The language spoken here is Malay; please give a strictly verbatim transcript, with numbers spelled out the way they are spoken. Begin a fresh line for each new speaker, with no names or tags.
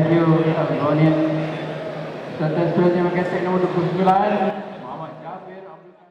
you, Ronit. Serta seterusnya pakai tag nombor dua puluh sembilan, Muhammad Jabir Abdul